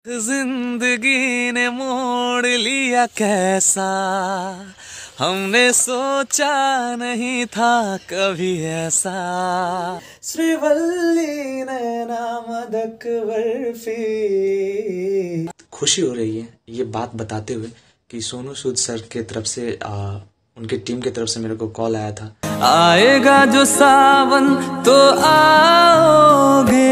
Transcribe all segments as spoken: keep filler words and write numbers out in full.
जिंदगी ने मोड़ लिया कैसा, हमने सोचा नहीं था कभी ऐसा। श्रीवल्ली नैना मदक बर्फी। खुशी हो रही है ये बात बताते हुए कि सोनू सूद सर के तरफ से आ, उनके टीम के तरफ से मेरे को कॉल आया था, आएगा जो सावन तो आओगे,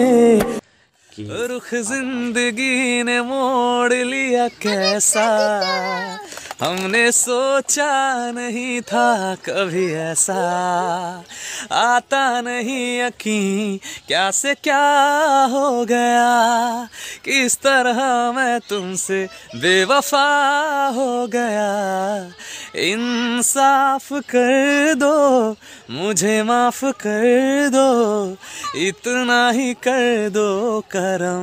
रुख जिंदगी ने मोड़ लिया कैसा, हमने सोचा नहीं था कभी ऐसा। आता नहीं यकीन क्या से क्या हो गया, किस तरह मैं तुमसे बेवफा हो गया। इंसाफ कर दो मुझे माफ कर दो, इतना ही कर दो करम।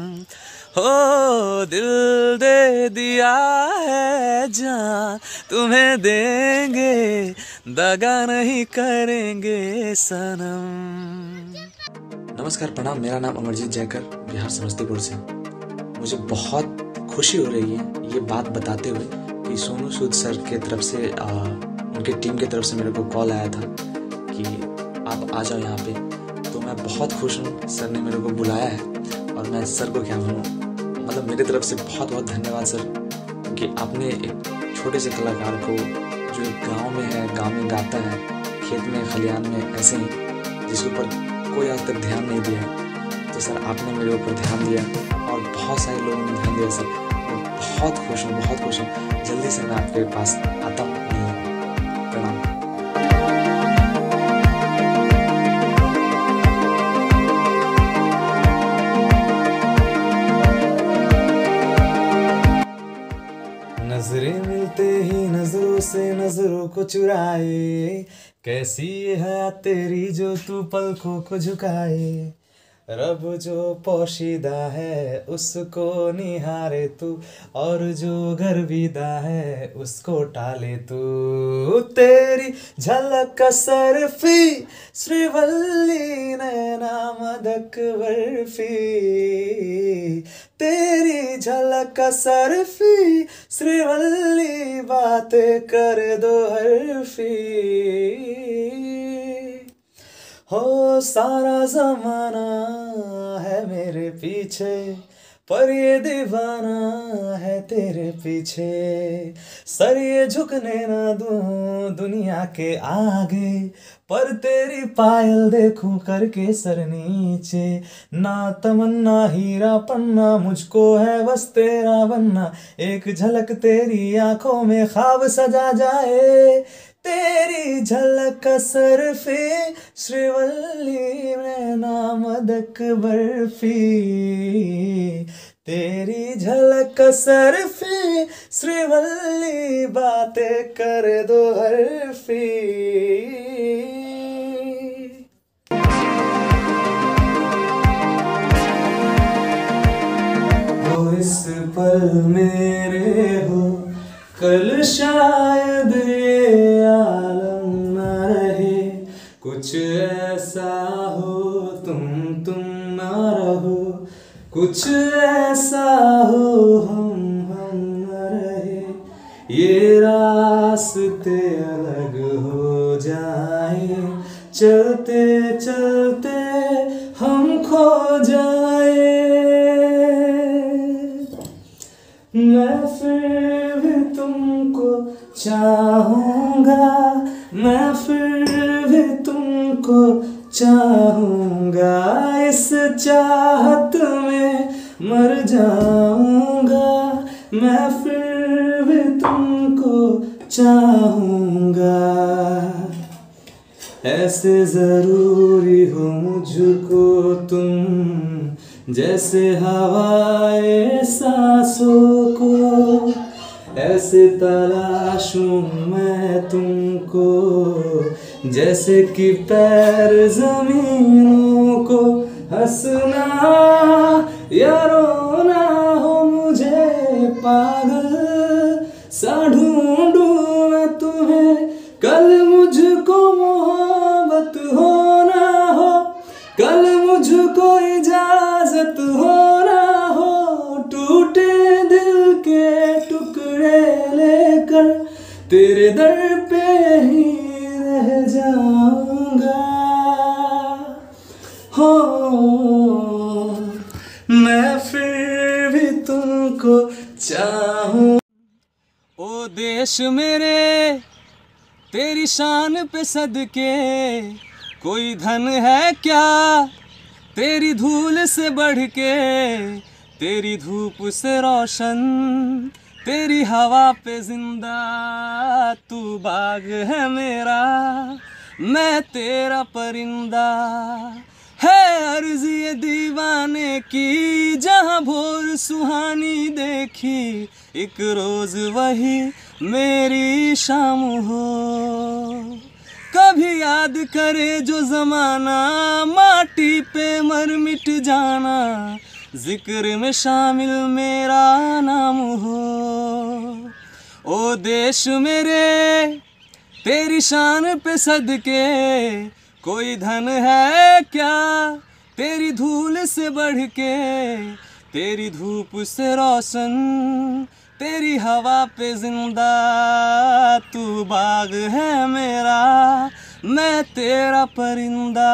हो दिल दे दिया है जान तुम्हें देंगे, दगा नहीं करेंगे सनम। नमस्कार प्रणाम, मेरा नाम अमरजीत जयकर, बिहार समस्तीपुर से। मुझे बहुत खुशी हो रही है ये बात बताते हुए कि सोनू सूद सर के तरफ से आ, उनके टीम की तरफ से मेरे को कॉल आया था कि आप आ जाओ यहाँ पे। तो मैं बहुत खुश हूँ, सर ने मेरे को बुलाया है और मैं सर को क्या बोलूँ, मतलब मेरी तरफ से बहुत बहुत धन्यवाद सर, क्योंकि आपने एक छोटे से कलाकार को जो एक गांव में है, गांव में गाता है, खेत में खलियान में, ऐसे ही जिसके ऊपर कोई आज तक ध्यान नहीं दिया, तो सर आपने मेरे ऊपर ध्यान दिया और बहुत सारे लोगों ने ध्यान दिया सर। मैं बहुत खुश हूँ, बहुत खुश हूँ। जल्दी से मैं आपके पास आता हूँ। प्रणाम। नजरें मिलते ही नजरों से नजरों को चुराए, कैसी ये है तेरी जो तू पलकों को झुकाए। रब जो पोशीदा है उसको निहारे तू, और जो गर्विदा है उसको टाले तू। तेरी झलक सरफी श्रीवल्ली नैना मदक बर्फी, तेरी झलक सरफी श्रीवल्ली बातें कर दो हरफी। हो सारा जमाना है मेरे पीछे, पर ये दीवाना है तेरे पीछे। सर ये झुकने ना दूं दुनिया के आगे, पर तेरी पायल देखूं करके सर नीचे। ना तमन्ना हीरा पन्ना मुझको है बस तेरा बनना, एक झलक तेरी आंखों में ख्वाब सजा जाए। तेरी झलक सरफी श्रीवल्ली नैना मदक बर्फी, तेरी झलक सरफी श्रीवल्ली बातें कर दो हरफी। हो इस पल मेरे हो, कल शायद ये आलम न रहे। कुछ ऐसा हो तुम तुम ना रहो, कुछ ऐसा हो हम हम न रहे। ये रास्ते अलग हो जाए, चलते चलते हम खो जाए। मैं फिर भी तुमको चाहूँगा, मैं फिर भी तुमको चाहूँगा। इस चाहत में मर जाऊँगा, मैं फिर भी तुमको चाहूँगा। ऐसे ज़रूरी हो मुझको तुम, जैसे हवाए सांसों को। ऐसे तलाशूं मैं तुमको, जैसे कि पैर जमीनों को। हंसना या रोना हो मुझे पागल सा ढूंढूं मैं तुम्हें। कल मुझको मोहब्बत हो ना हो, कल मुझको इजाजत हो ना हो, तेरे दर पे ही रह जाऊंगा। हो मैं फिर भी तुमको चाहूं। ओ देश मेरे तेरी शान पे सदके, कोई धन है क्या तेरी धूल से बढ़ के, तेरी धूप से रोशन, तेरी हवा पे जिंदा। तू बाग है मेरा, मैं तेरा परिंदा। है अर्ज़ ये दीवाने की, जहाँ भोर सुहानी देखी, एक रोज वही मेरी शाम हो। कभी याद करे जो ज़माना, माटी पे मर मिट जाना, जिक्र में शामिल मेरा नाम हो। ओ देश मेरे तेरी शान पे सदके, कोई धन है क्या तेरी धूल से बढ़ के, तेरी धूप से रोशन, तेरी हवा पे जिंदा। तू बाग है मेरा, मैं तेरा परिंदा।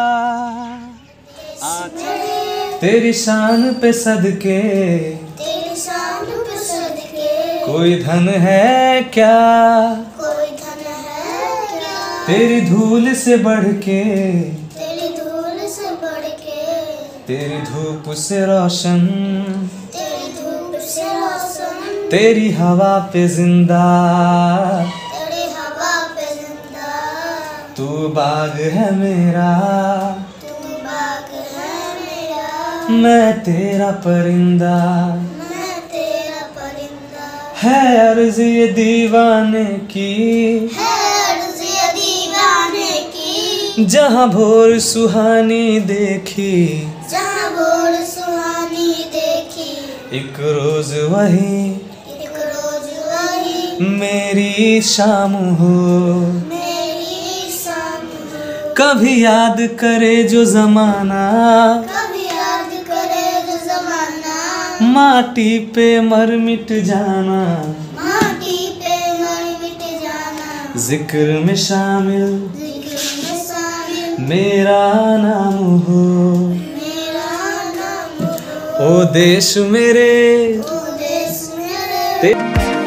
तेरी शान पे सदके, तेरी शान पे सदके, कोई धन है क्या, कोई धन है क्या तेरी धूल से बढ़ के, तेरी धूल से बढ़ के, तेरी धूप से रोशन, तेरी धूप से रोशन, तेरी हवा पे जिंदा। तेरी हवा पे जिंदा। तू बाग है मेरा, तू बाग है मेरा, मैं तेरा परिंदा। मैं तेरा परिंदा। है अर्ज़ ये दीवाने की, है अर्ज़ ये दीवाने की, जहाँ भोर सुहानी देखी, जहाँ भोर सुहानी देखी, एक रोज वही एक रोज वही मेरी शाम हो। मेरी शाम हो। कभी याद करे जो जमाना, कभी याद करे जो ज़माना, माटी पे मर मिट जाना, माटी पे मर मिट जाना, जिक्र में शामिल जिक्र में शामिल मेरा नाम हो। मेरा नाम हो। ओ देश मेरे ओ देश मेरे ते...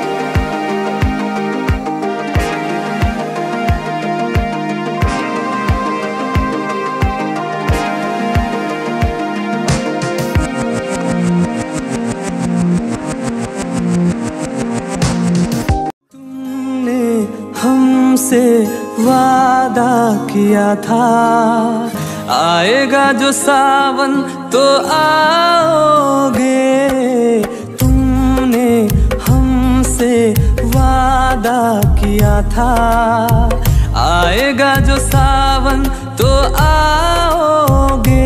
तुमने हमसे वादा किया था, आएगा जो सावन तो आओगे। तुमने हमसे वादा किया था, आएगा जो सावन तो आओगे।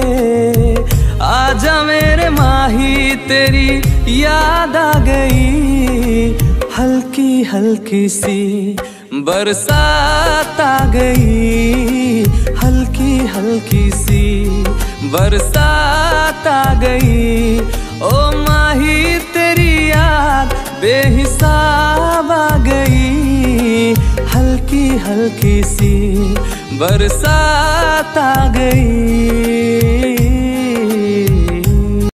आजा मेरे माही तेरी याद आ गई, हल्की हल्की सी बरसात आ गई, हल्की हल्की सी बरसात आ गई। ओ माही तेरी याद बेहिसाब आ गई, हल्की हल्की सी बरसात आ गई।